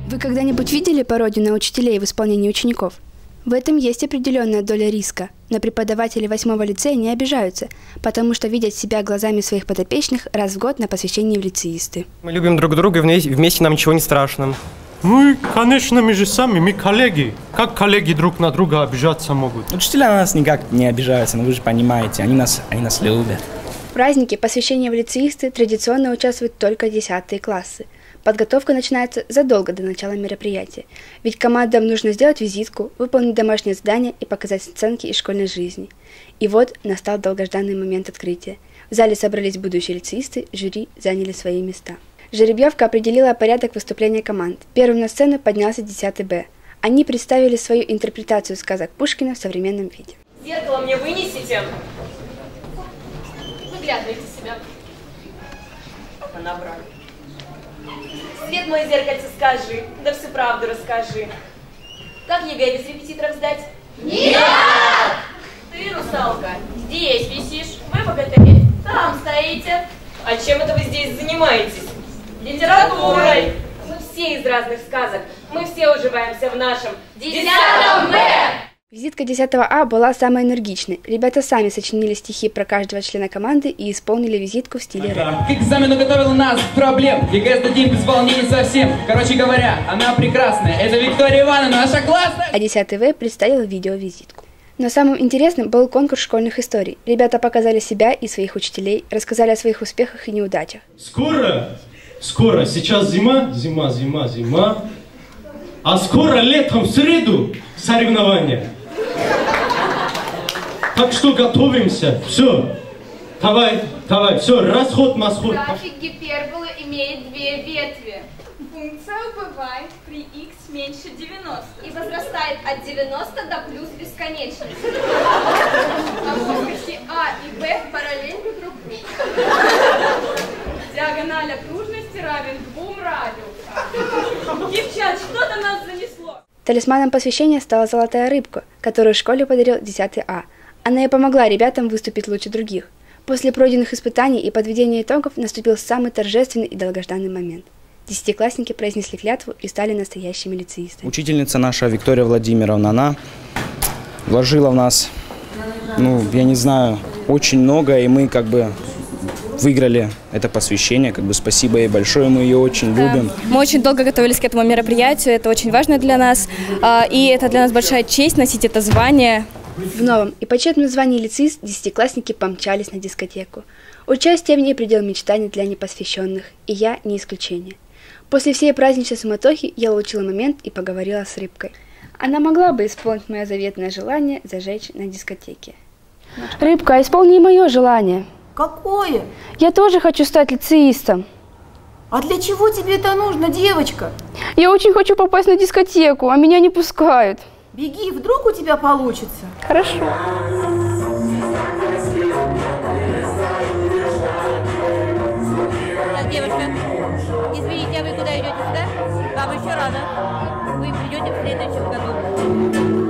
Вы когда-нибудь видели пародию на учителей в исполнении учеников? В этом есть определенная доля риска, но преподаватели 8-го лицея не обижаются, потому что видят себя глазами своих подопечных раз в год на посвящении в лицеисты. Мы любим друг друга, и вместе нам ничего не страшно. Ну и, конечно, мы же сами, мы коллеги. Как коллеги друг на друга обижаться могут? Учителя на нас никак не обижаются, но вы же понимаете, они нас любят. В празднике посвящения в лицеисты традиционно участвуют только 10-е классы. Подготовка начинается задолго до начала мероприятия, ведь командам нужно сделать визитку, выполнить домашнее задание и показать сценки из школьной жизни. И вот настал долгожданный момент открытия. В зале собрались будущие лицеисты, жюри заняли свои места. Жеребьевка определила порядок выступления команд. Первым на сцену поднялся 10 Б. Они представили свою интерпретацию сказок Пушкина в современном виде. Зеркало мне вынесите. Выглядывайте себя. Набрали. Свет мой зеркальце скажи, да всю правду расскажи. Как ЕГЭ без репетиторов сдать? Нет! Ты, русалка, здесь висишь, вы богатыри, там стоите. А чем это вы здесь занимаетесь? Литературой. Мы все из разных сказок, мы все уживаемся в нашем 10-м Б. Визитка 10 А была самой энергичной. Ребята сами сочинили стихи про каждого члена команды и исполнили визитку в стиле рэп. К экзамену готовил нас проблем. ЕГЭ сдадим без волнений совсем. Короче говоря, она прекрасная. Это Виктория Ивановна, наша классная. А 10 В представил видеовизитку. Но самым интересным был конкурс школьных историй. Ребята показали себя и своих учителей, рассказали о своих успехах и неудачах. Скоро, сейчас зима. А скоро летом в среду соревнования. Так что готовимся. Все. Давай, все, расход-масход. График гиперболы имеет две ветви. Функция убывает при х меньше 90 и возрастает от 90 до плюс бесконечности. А плоскости А и Б параллельны друг другу. Диагональ окружности равен 2 радиусам. Девчат, что-то нас занесло. Талисманом посвящения стала золотая рыбка, которую в школе подарил 10 А. Она и помогла ребятам выступить лучше других. После пройденных испытаний и подведения итогов наступил самый торжественный и долгожданный момент. Десятиклассники произнесли клятву и стали настоящими лицеистами. Учительница наша Виктория Владимировна, она вложила в нас, я не знаю, очень много, и мы выиграли это посвящение. Спасибо ей большое, мы ее очень любим. Мы очень долго готовились к этому мероприятию, это очень важно для нас, и это для нас большая честь носить это звание. В новом и почетном звании лицеист десятиклассники помчались на дискотеку. Участие в ней предел мечтаний для непосвященных, и я не исключение. После всей праздничной суматохи я улучила момент и поговорила с рыбкой. Она могла бы исполнить мое заветное желание зажечь на дискотеке. Рыбка, исполни мое желание. Какое? Я тоже хочу стать лицеистом. А для чего тебе это нужно, девочка? Я очень хочу попасть на дискотеку, а меня не пускают. Беги, вдруг у тебя получится. Хорошо. Так, девушка, извините, а вы куда идете сюда? Вам еще рано. Вы придете в следующем году.